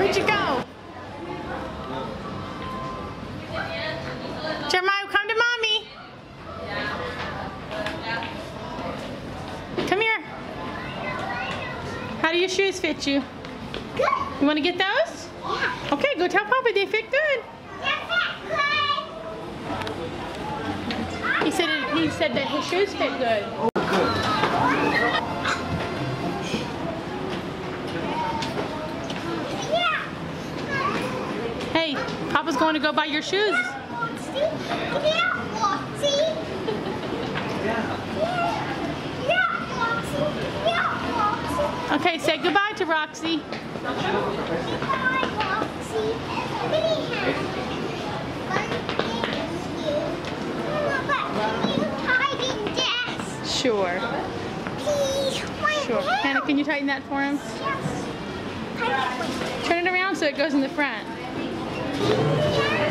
Where'd you go? Jeremiah, come to mommy. Come here. How do your shoes fit you? Good. You want to get those? Yeah. Okay, go tell Papa they fit good. He said that his shoes fit good. Hey, Papa's going to go buy your shoes. Okay, say goodbye to Roxy. Goodbye, Roxy. Sure. Please, Sure. Hannah, can you tighten that for him? Yes. Turn it around so it goes in the front.